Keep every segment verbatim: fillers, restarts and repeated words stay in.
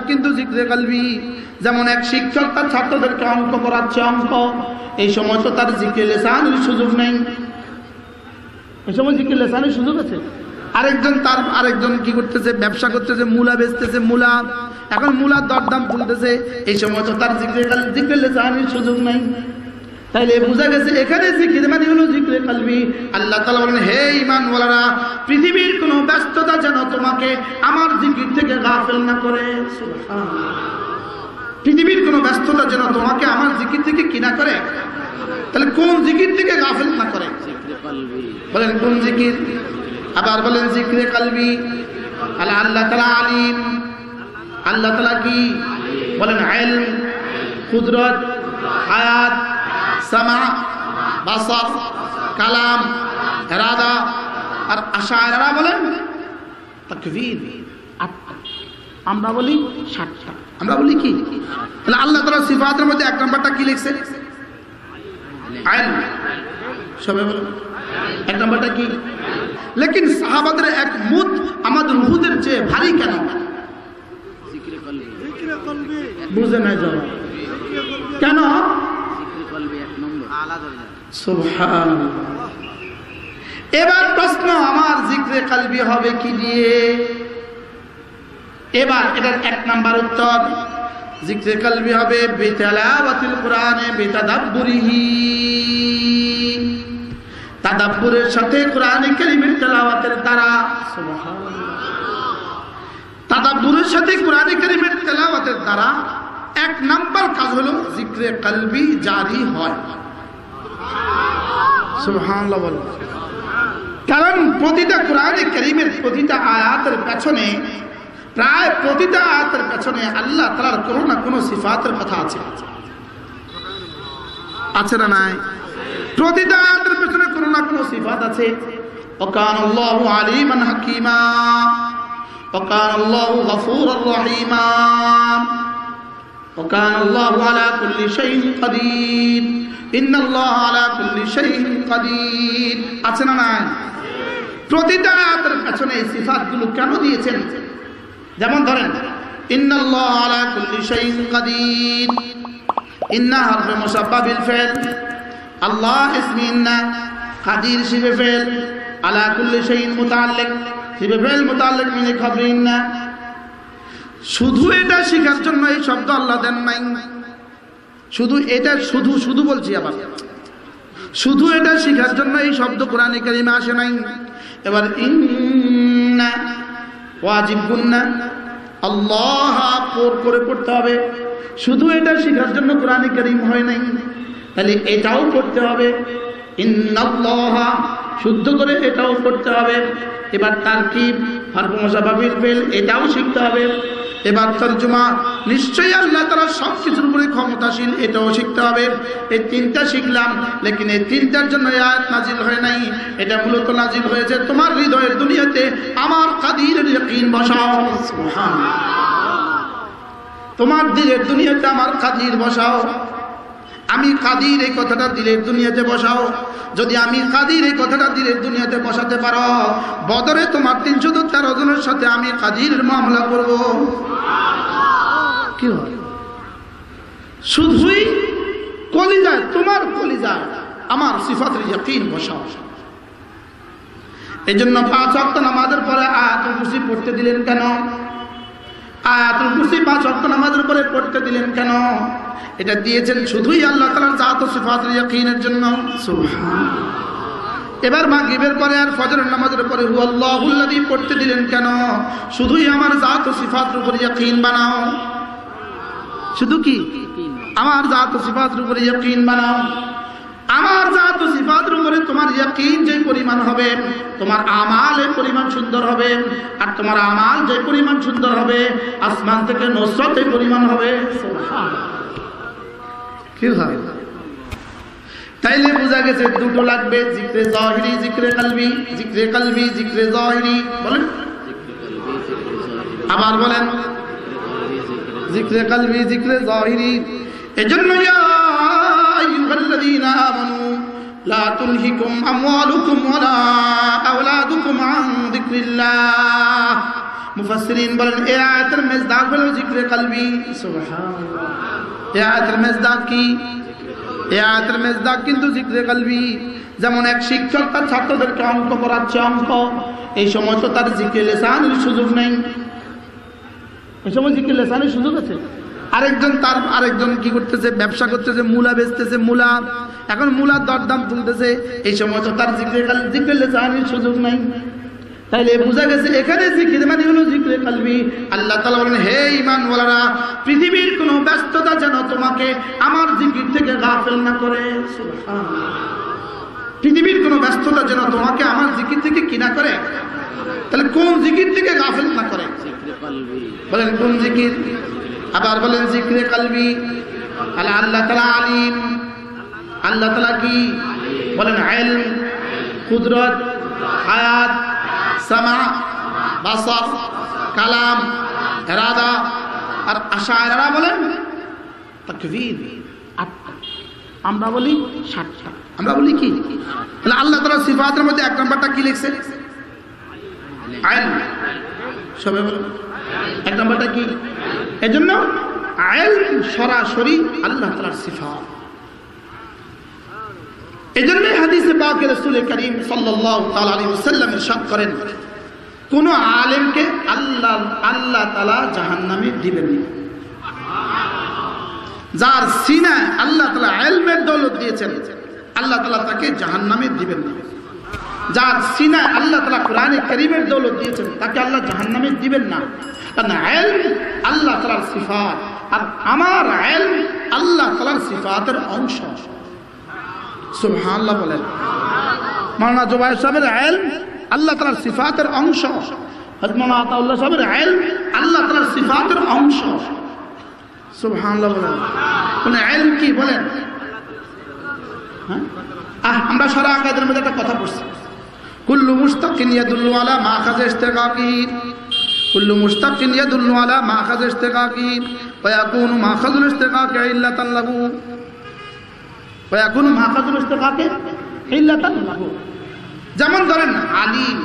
কিন্তু জিক্রে কলবি। যেমন এক শিক্ষক তার ছাত্রদেরকে অঙ্ক করাচ্ছে, অঙ্ক, এই সময় তো তার জিক্রে লিসানের সুযোগ নেই, এই সময় জিক্রে লিসানের সুযোগ আছে। আরেকজন তার আরেকজন কি করতেছে, ব্যবসা করতেছে, মূলা বেচতেছে, মূলা, এখন মূলার দরদাম তুলতেছে, এই সময় তো তার জিক্রে জিক্রে লিসানের সুযোগ নাই। তাইলে বোঝা গেছে এখানে জিকির মানে হলো জিক্রে কলবি। আল্লাহ তাআলা বলেন, হে ঈমানওয়ালারা, পৃথিবীর কোনো ব্যস্ততা যেন তোমাকে আমার জিকির থেকে গাফিল না করে। সুবহানাল্লাহ। পৃথিবীর কোনো ব্যস্ততা যেন তোমাকে আমার জিকির থেকে কি না করে। তাহলে কোন জিকির থেকে গাফিল না করে? বলেন কোন জিকির? আবার বলেন জিক্রে কলবি। আল্লাহ আল্লাহ তাআলা আলিম, আল্লাহ তাআলা কি বলেন? ইলম, কুদরত, হায়াত, সামা, বাসার, কালাম, ইরাদা। আর আশায়রা বলেন তাকবীর। আমরা বলি সাতটা, আমরা বলি কি? তাহলে আল্লাহ তাআলার সিফাতের মধ্যে এক নম্বরটা কি লিখছে? ইলম। সবাই বলেন এক নম্বরটা কি? লেকিন সাহাবাদের এক মুদ আমাদের রুহুদের চেয়ে ভারী কেন? জিক্রে কলবি। জিক্রে কলবি বুঝে নাই জবাব কেন? জিক্রে কলবি এক নম্বর আলাদা। সুবহানাল্লাহ। এবার প্রশ্ন, আমার জিক্রে কলবি হবে কি দিয়ে? এবার এটার এক নাম্বার উত্তর, জিক্রে কলবি হবে বিতিলাওয়াতিল কুরআনে বিতাদাব্বুরিহি, তাদাব্বুরের সাথে কোরআনে কারীমের তেলাওয়াতের দ্বারা। সুবহানাল্লাহ। তাদাব্বুরের সাথে কোরআনে কারীমের তেলাওয়াতের দ্বারা এক নাম্বার কাজ হলো জিক্রে কলবি জারি হয়। সুবহানাল্লাহ বলো। কারণ প্রতিটা কোরআনে কারীমের প্রতিটা আয়াতের পেছনে, প্রায় প্রতিটা আয়াতের পেছনে আল্লাহ তাআলার কোনো না কোনো সিফাতের কথা আছে, আছে না নাই? প্রতিটা আয়াতের পেছনে কোনো না কোনো সিফাত আছে। ওয়াকানাল্লাহু আলিমান হাকীমা, ওয়াকানাল্লাহু গফুরুর রহিমা, ওয়াকানাল্লাহু আলা কুল্লি শাইইন কাদির, ইন্নাল্লাহা আলা কুল্লি শাইইন কাদির। আছে না নাই? প্রতিটা আয়াতের পেছনে এই সিফাতগুলো কেন দিয়েছেন? যেমন ধরেন, ইন্নাল্লাহা আলা কুল্লি শাইইন কাদির, ইন্না হারফে মুসাব্বা বিল ফা'ল, আল্লাহ ইসমি ইন্না, কাদির শিবে ফেল, আলা কুল্লি শাইইন মুতাআল্লিক, শিবে ফেল মুতাআল্লিক মিন খাবরি ইন্না। শুধু এটা শেখার জন্য এই শব্দ আল্লাহ দেন নাই। শুধু এটা, শুধু শুধু বলছি আবার, শুধু এটা শেখার জন্য এই শব্দ কোরআনে কারীমে আসে নাই। এবার ইন্না ওয়াজিব গুন্না, আল্লাহ পর করে পড়তে হবে। শুধু এটা শেখার জন্য কোরআনে কারীম হয় নাই, তাহলে এটাও পড়তে হবে। ইন্নাল্লাহা শুদ্ধ করে এটাও পড়তে হবে। এবার তারকিব, হরফ মুসাব্বা বিল ফেল, এটাও শিখতে হবে। এবার তরজমা, নিশ্চয়ই আল্লাহ তাআলা সব কিছুর উপরে ক্ষমতাশীল, এটাও শিখতে হবে। এই তিনটা শিখলাম, লেকিন এই তিনটার জন্য এই আয়াত নাজিল হয় নাই। এটা মূলত নাজিল হয়েছে তোমার হৃদয়ের দুনিয়াতে আমার কাদিরের ইয়াকিন বসাও। সুবহানাল্লাহ। তোমার দিলের দুনিয়াতে আমার কাদির বসাও। আমি কাদির এই কথাটা দিলের দুনিয়াতে বসাও। যদি আমি কাদির এই কথাটা দিলের দুনিয়াতে বসাতে পারো, বদরে তোমার তিনশো তেরো জনের সাথে আমি কাদিরের মামলা করব। কি হয়? শুধুই কলিজায়, তোমার কলিজায় আমার সিফাতের ইয়াকিন বসাও। এই জন্য পাঁচ ওয়াক্ত নামাজের পরে আয়াতুল কুরসি পড়তে দিলেন কেন? আয়াতুল কুরসি পাঁচ ওয়াক্ত নামাজের পরে পড়তে দিলেন কেন? এটা দিয়েছেন শুধুই আল্লাহ তাআলার জাত ও সিফাতের ইয়াকিনের জন্য। সুবহানাল্লাহ। এবার মাগরিবের পরে আর ফজরের নামাজের পরে হুয়াল্লাহুল্লাযী পড়তে দিলেন কেন? শুধুই আমার জাত ও সিফাতের উপর ইয়াকিন বানাও। শুধু কি? আমার জাত ও সিফাতের উপর ইয়াকিন বানাও। আমার জাত ও সিফাতের উপরে তোমার ইয়াকিন যে পরিমাণ হবে, তোমার আমাল এই পরিমাণ সুন্দর হবে। আর তোমার আমাল যে পরিমাণ সুন্দর হবে, আসমান থেকে নসরত এই পরিমাণ হবে। সুবহানাল্লাহ। কি হয়? তাইলে বোঝা গেছে দুটো লাগবে, জিক্রে জাহিরি, জিক্রে কলবি। জিক্রে কলবি, জিক্রে জাহিরি। বলেন, আবার বলেন, জিক্রে কলবি, জিক্রে জাহিরি। এজন্য ইয়া আইয়ুহাল্লাযীনা আমানু লা তুলহিকুম আমওয়ালুকুম ওয়ালা আওলাদুকুম আন যিকরিল্লাহ মুফাসসিরিন বলেন এই আয়াতের মেজদাক হলো জিকরে কলবি। সুবহানাল্লাহ। এই আয়াতের মেজদাক কি? এই আয়াতের মেজদাক কিন্তু জিকরে কলবি। যেমন এক শিক্ষক তার ছাত্রদেরকে অঙ্ক করাচ্ছে, অঙ্ক, এই সময় তো তার জিকরে লিসানের সুযোগ নেই। এই সময় জিকরে লিসানের সুযোগ আছে। আরেকজন তার আরেকজন কি করতেছে, ব্যবসা করতেছে, মূলা বেচতেছে, মূলা, এখন মূলার দরদাম তুলতেছে, এই সময় তো তার জিকরে জিকরে লিসানের সুযোগ নাই। তাইলে বোঝা গেছে এখানে জিকির মানে হলো জিকরে কলবি। আল্লাহ তাআলা বলেন হে ঈমানওয়ালারা, পৃথিবীর কোনো ব্যস্ততা যেন তোমাকে আমার জিকির থেকে গাফেল না করে। সুবহানাল্লাহ। পৃথিবীর কোনো ব্যস্ততা যেন তোমাকে আমার জিকির থেকে কি না করে। তাহলে কোন জিকির থেকে গাফেল না করে? জিকরে কলবি। বলেন কোন জিকির? আবার বলেন জিকরে কলবি। আল্লাহ আল্লাহ তাআলা আলিম। আল্লাহ তাআলা কি? বলেন ইলম, কুদরত, হায়াত, সামা, বাসার, কালাম, ইরাদা। আর আশায়রা বলেন তাকবীর। আটটা, আমরা বলি সাতটা। আমরা বলি কি? তাহলে আল্লাহ তাআলার সিফাতের মধ্যে এক নম্বরটা কি লিখছে? ইলম। সবাই বলেন এক নম্বরটা কি? এজন্য ইলম সরাসরি আল্লাহ তাআলার সিফাত। এজন্য হাদিসে পাকে রাসূল করিম সাল্লাল্লাহু তাআলা আলাইহি ওয়াসাল্লাম ইরশাদ করেন, কোন আলেমকে আল্লাহ আল্লাহ তাআলা জাহান্নামে দিবেন না। যার সিনায় আল্লাহ তাআলা ইলমের দৌলত দিয়েছেন, আল্লাহ তাআলা তাকে জাহান্নামে দিবেন না। যার সিনায় আল্লাহ তাআলা কোরআনে কারীমের দৌলত দিয়েছেন, তাকে আল্লাহ জাহান্নামে দিবেন না। কারণ ইলম আল্লাহ তাআলার সিফাত, আর আমার ইলম আল্লাহ তাআলার সিফাতের অংশ। সুবহানাল্লাহ বলেন। মাওলানা জুবায়ের সাহেবের ইলম আল্লাহ তাআলার সিফাতের অংশ। হযরত মাওলানা আতাউল্লাহ সাহেবের ইলম আল্লাহ তাআলার সিফাতের অংশ। সুবহানাল্লাহ বলেন। মানে ইলম কি বলেন? হ্যাঁ, আমরা সারা আকাদের মধ্যে একটা কথা পড়ছি, কুল্লু মুশতাকিন ইয়াদুল্লু আলা মাখাজ ইশতিকাকি, কুল্লু মুশতাকিন ইয়াদুল্লু আলা মাখাজ ইশতিকাকি ওয়া ইয়াকুনু মাখাজুল ইশতিকাকি ইল্লাতান লাহু ওয়া ইয়াকুনু মাখাজুল ইশতিকাকি ইল্লাতান লাহু। যেমন ধরেন আলিম,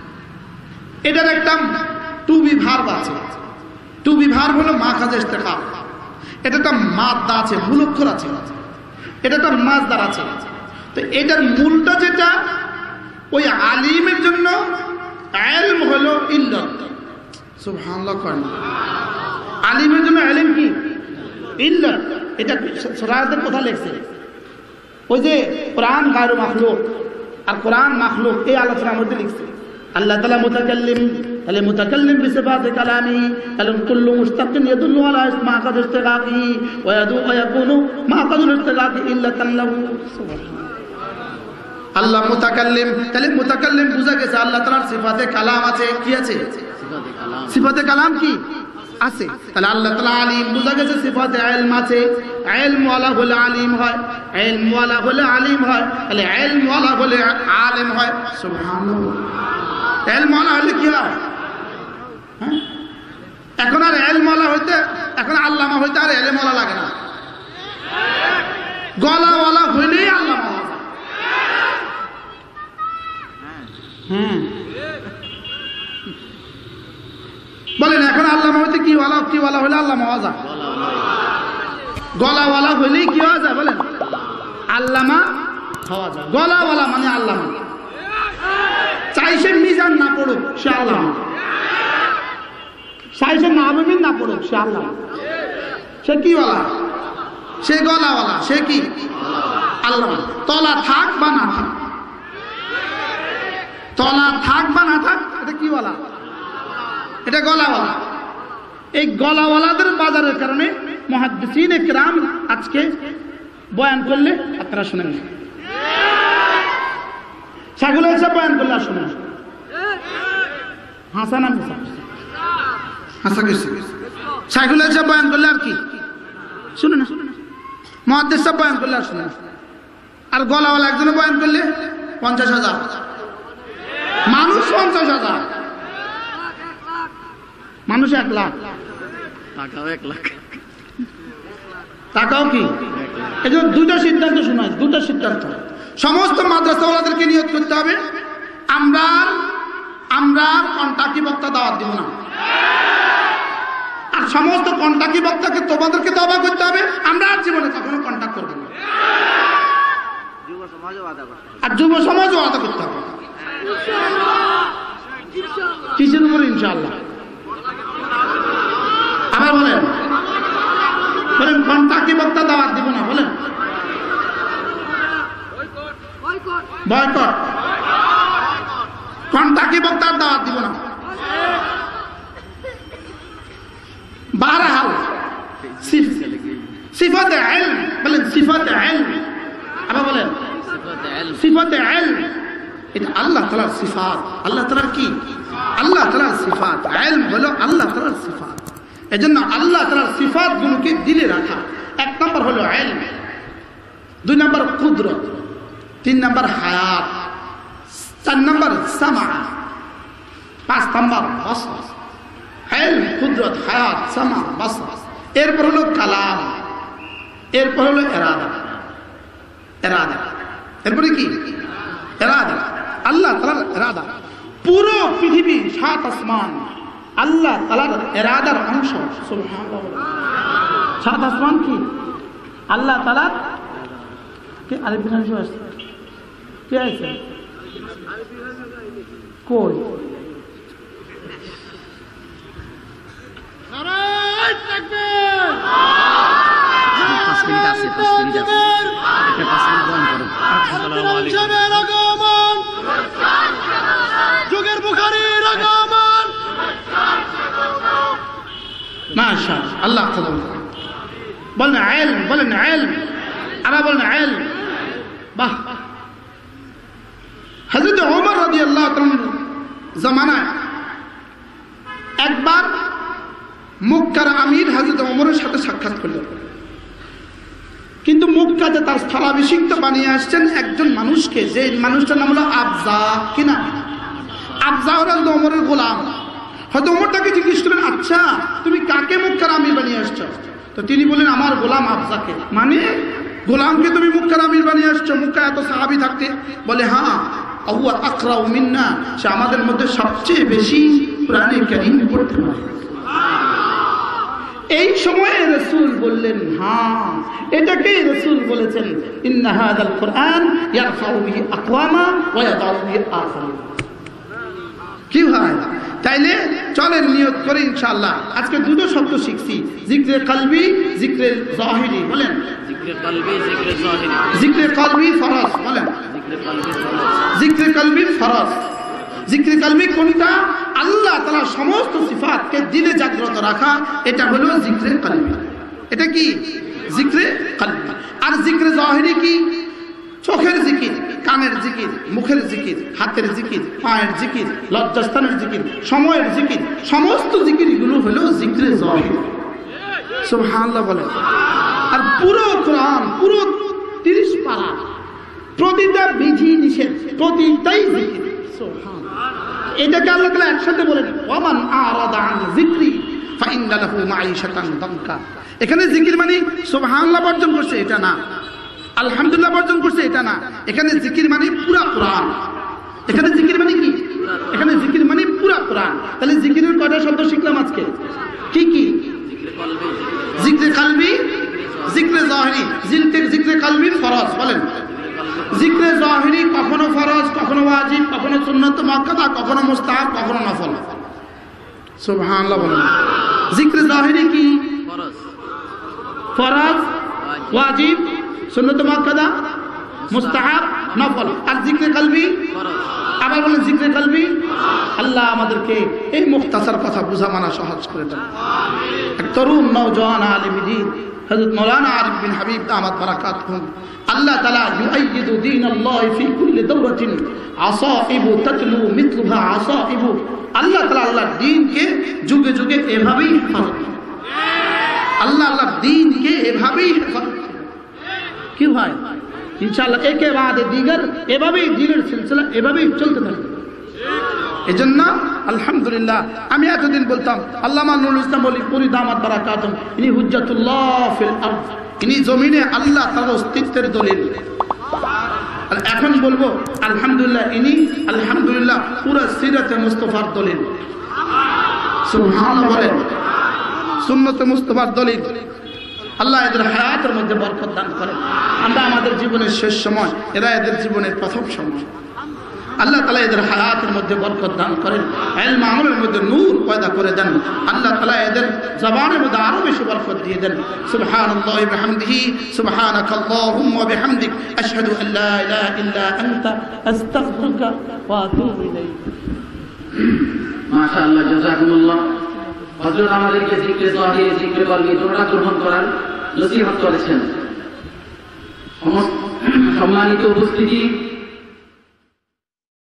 এটার একটা টু বি ভার্ব আছে। টু বি ভার্ব হলো মাখাজ ইশতিকাক। এটা একটা মাদদা আছে, মূল অক্ষর আছে, এটা একটা মাজদার আছে। তো এটার মূলটা যেটা, ওই আলিমের জন্য ইলম হলো ইল্লাত। সুবহানাল্লাহ। করেন আলিমের জন্য ইলম কি? ইল্লাত। এটা সূরাতের কথা লিখছে, ওই যে কোরআন গায়রু মাখলুক আর কোরআন মাখলুক, এই আলোচনার মধ্যে লিখছে আল্লাহ তাআলা মুতাকাল্লিম, তাহলে মুতাকাল্লিম বিসিফাতি কালামি, তাহলে কুল্লু মুশতাকিন ইয়াদুল্লু আলা মাখাজ ইশতিকাকি ওয়া ইয়াদু ওয়া ইয়াকুনু মাখাজুল ইশতিকাকি ইল্লাতান লাহু। সুবহানাল্লাহ। আল্লাহ মুতাকাল্লিম, তাহলে মুতাকাল্লিম বুঝা গেছে আল্লাহ তাআলার সিফাতে কালাম আছে। কি আছে? সিফাতে কালাম। সিফাতে কালাম কি আছে? তাহলে আল্লাহ তাআলা আলিম, বুঝা গেছে সিফাতে ইলম আছে। ইলম ওয়ালা হলে আলিম হয়, ইলম ওয়ালা হলে আলিম হয়, তাহলে ইলম ওয়ালা হলে আলেম হয়। সুবহানাল্লাহ। ইলম ওয়ালা হলে কি হয়? হ্যাঁ, এখন আর ইলম ওয়ালা হইতে, এখন আল্লামা হইতে আর ইলম ওয়ালা লাগে না। গলা ওয়ালা হইলেই আল্লামা হয়। হুম, বলেন এখন আল্লামা হইতে কি ওয়ালা, কি ওয়ালা হলে আল্লামা হওয়া যায়? গলাওয়ালা হইলেই কি হওয়া যায়? বলেন আল্লামা হওয়া যায়। গলাওয়ালা মানে আল্লামা। চাই সে মিজান না পড়ুক, সে আল্লামা। চাই সে মাহবুবিন না পড়ুক, সে আল্লামা। সে কি ওয়ালা? সে গলাওয়ালা। সে কি? আল্লামা। তলা থাক বা না থাক, তলা থাক বা না থাক, এটা কি ওয়ালা? এটা গলাওয়ালা। এই গলাওয়ালাদের বাজারের কারণে মুহাদ্দিসিন ইকরাম আজকে বয়ান করলে আপনারা শুনেন, শাইখুল হাদিস বয়ান করলে আর শুনেন। হাসান হাসা গেছে, শাইখুল হাদিস বয়ান করলে আর কি শুনে না, মুহাদ্দিস সাহেব বয়ান করলে আর শুনে না। আর গলাওয়ালা একজনে বয়ান করলে পঞ্চাশ হাজার মানুষ, পঞ্চাশ হাজার মানুষ, এক লাখ টাকাও, এক লাখ টাকাও কি? এই জন্য দুটো সিদ্ধান্ত শোনায়, দুটো সিদ্ধান্ত সমস্ত মাদ্রাসাওয়ালাদেরকে নিয়ত করতে হবে, আমরা আমরা কন্টাক্টি বক্তা দাওয়াত দিব না। সমস্ত কন্টাক্টি বক্তাকে তোমাদেরকে তওবা করতে হবে, আমরা আর জীবনে কখনো কন্টাক্ট করবো না। আর যুব সমাজও আদা করতে হবে। কিসের উপরে ইনশাআল্লাহ? আবার বলেন বলেন কন্টাক্টি বক্তা দাওয়াত দিব না, বলেন বয়কট, কন্টাক্টি বক্তার দাওয়াত দিব না। বারহাল সিফাতে ইলম, বলেন সিফাতে ইলম, আবার বলেন সিফাতে ইলম, এটা আল্লাহ তাআলার সিফাত। আল্লাহ তাআলার কি? আল্লাহ তাআলার সিফাত। ইলম হলো আল্লাহ তাআলার সিফাত। এজন্য আল্লাহ তাআলার সিফাতগুলোকে দিলে রাখা। এক নম্বর হলো ইলম, দুই নম্বর কুদরত, তিন নম্বর হায়াত, চার নম্বর সামা, পাঁচ নম্বর বসর। ইলম, কুদরত, হায়াত, সামা, বসর। এরপর হলো কালাম, এরপর হলো ইরাদা। ইরাদা এরপরে কি? ইরাদা, আল্লাহ তাআলার ইরাদা। পুরো পৃথিবী, সাত আসমান আল্লাহ তাআলার ইরাদার অংশ। সুবহানাল্লাহ। সাত আসমান কি আল্লাহ তাআলার? কে আরেকদিন আসছে? কে আছে? কই? নারায়ে তাকবীর। পাঁচ মিনিট আছে, পাঁচ মিনিট আছে, এটা পাঁচ মিনিট বন্ধ করো। আসসালামু আলাইকুম। যুগের বুখারীর আগমন। মাশাআল্লাহ। আল্লাহ তাআলা বলেন ইলম, বলেন ইলম, আবার বলেন ইলম। বাহ। হযরত ওমর রাদিয়াল্লাহু তাআলা জামানায় একবার মক্কার আমির হযরত ওমরের সাথে সাক্ষাৎ করলেন, কিন্তু মক্কাতে তার স্থলাভিষিক্ত বানিয়ে আসছেন একজন মানুষকে, যে মানুষটার নাম হলো আবজা। কি নাম? আবজা হলো ওমরের গোলাম। হয়তো ওমর তাকে জিজ্ঞেস করেন, আচ্ছা তুমি কাকে মক্কার আমির বানিয়ে আসছো? তো তিনি বলেন, আমার গোলাম আবজাকে। মানে গোলামকে তুমি মক্কার আমির বানিয়ে আসছো? মক্কা এত সাহাবী থাকতে? বলে হ্যাঁ, আহুয়া আকরাউ মিন্না, সে আমাদের মধ্যে সবচেয়ে বেশি কোরআনে কারীম পড়তে পারে। এই সময়ে রাসূল বললেন, হ্যাঁ এটাকে রাসূল বলেছেন, ইন্না হাযাল কুরআন ইয়ারফাউ বিহি আকওয়ামা ওয়া ইয়াদাউ বিহি আখারিন। কি হয়? তাইলে চলেন নিয়ত করি ইনশাআল্লাহ। আজকে দুটো শব্দ শিখছি, জিকরে কলবি, জিকরে জাহিরি। বলেন জিকরে কলবি, জিকরে জাহিরি। জিকরে কলবি ফরজ, বলেন জিকরে কলবি ফরজ। জিকরে কলবি ফরজ। জিকরে কলবি কোনটা? আল্লাহ তাআলা সমস্ত সিফাতকে দিলে জাগ্রত রাখা, এটা হলো জিকরে কলবি। এটা কি? জিকরে কলবি। আর জিকরে জাহিরি কি? চোখের জিকির, কানের জিকির, মুখের জিকির, হাতের জিকির, পায়ের জিকির, লজ্জাস্থানের জিকির, সময়ের জিকির, সমস্ত জিকিরগুলো হলো জিকরে জাহির। সুবহানাল্লাহ বলে। আর পুরো কোরআন, পুরো তিরিশ পারা, প্রতিটা বিধি নিষেধ, প্রতিটাই জিকির। সুবহানাল্লাহ। এটাকে আল্লাহ তাআলা একসাথে বলেন, ওয়ামান আরাদা আন যিকরি ফাইন্না লাহু মাঈশাতান দানকা। এখানে জিকির মানে সুবহানাল্লাহ বর্জন করছে এটা না, আলহামদুলিল্লাহ বর্জন করছে এটা না। এখানে জিকির মানে পুরা কোরআন। এখানে জিকির মানে কি? এখানে জিকির মানে পুরা কোরআন। তাহলে জিকিরের কয়টা শব্দ শিখলাম আজকে? কি কি? জিকরে কলবি, জিকরে জাহিরি। জিকরে জিকরে কলবি ফরজ, বলেন জিকরে জাহিরি কখনো ফরজ, কখনো ওয়াজিব, কখনো সুন্নাত মুআক্কাদা, কখনো মুস্তাহাব, কখনো নফল। সুবহানাল্লাহ বলেন। জিকরে জাহিরি কি? ফরজ, ফরজ, ওয়াজিব, সুন্নাত মুআক্কাদা, মুস্তাহাব, নফল। আর জিকরে কলবি ফরজ। আবার বলেন জিকরে কলবি। আল্লাহ আমাদেরকে এই মুখতাসার কথা বুঝা মানা সহজ করে দেন। আমিন। এক তরুণ নওজওয়ান আলিম দ্বীন হযরত মাওলানা আরিফ বিন হাবিব দামাত বারাকাতুহুম, আল্লাহ তাআলা ইউআইয়িদু দীনাল্লাহি ফি কুল্লি দাওরাতিন আসাইবু তাতলু মিথলুহা আসাইবু। আল্লাহ তাআলা আল্লাহর দ্বীনকে যুগে যুগে এভাবেই হেফাজত করেন। আল্লাহ আল্লাহর দ্বীনকে এভাবেই হেফাজত করেন। কি হয় ইনশাআল্লাহ একে বাদে দিগার এভাবেই দ্বীনের সিলসিলা এভাবেই চলতে থাকবে। এজন্য আলহামদুলিল্লাহ আমি এতদিন বলতাম আল্লামা নুরুল ইসলাম বলি পুরি দামাত বারাকাতুম, ইনি হুজ্জাতুল্লাহ ফিল আরদ, ইনি জমিনে আল্লাহ তাআলার অস্তিত্বের দলিল। আর এখন বলবো আলহামদুলিল্লাহ ইনি আলহামদুলিল্লাহ পুরো সিরাতে মুস্তাফার দলিল। সুবহানাল্লাহ বলেন, সুন্নতে মুস্তাফার দলিল। আল্লাহ এদের হায়াতের মধ্যে বরকত দান করেন। আমরা আমাদের জীবনের শেষ সময়, এরা এদের জীবনের প্রথম সময়। আল্লাহ তাআলা এদের হায়াতের মধ্যে বরকত দান করেন, ইলম আমলের মধ্যে নূর পয়দা করে দেন। আল্লাহ তাআলা এদের জবানের মধ্যে আরো বেশি বরকত দিয়ে দেন। সুবহানাল্লাহি ওয়া বিহামদিহি, সুবহানাকাল্লাহুম্মা ওয়া বিহামদিক, আশহাদু আল লা ইলাহা ইল্লা আনতা, আস্তাগফিরুকা ওয়া আতুবু ইলাইক। মাশাআল্লাহ, জাযাকুমুল্লাহ। হযরত আমাদেরকে জিকিরে তাহির, জিকিরে কলবি দুটো গ্রহণ করার নসিহত করেছেন। সম্মানিত উপস্থিতি,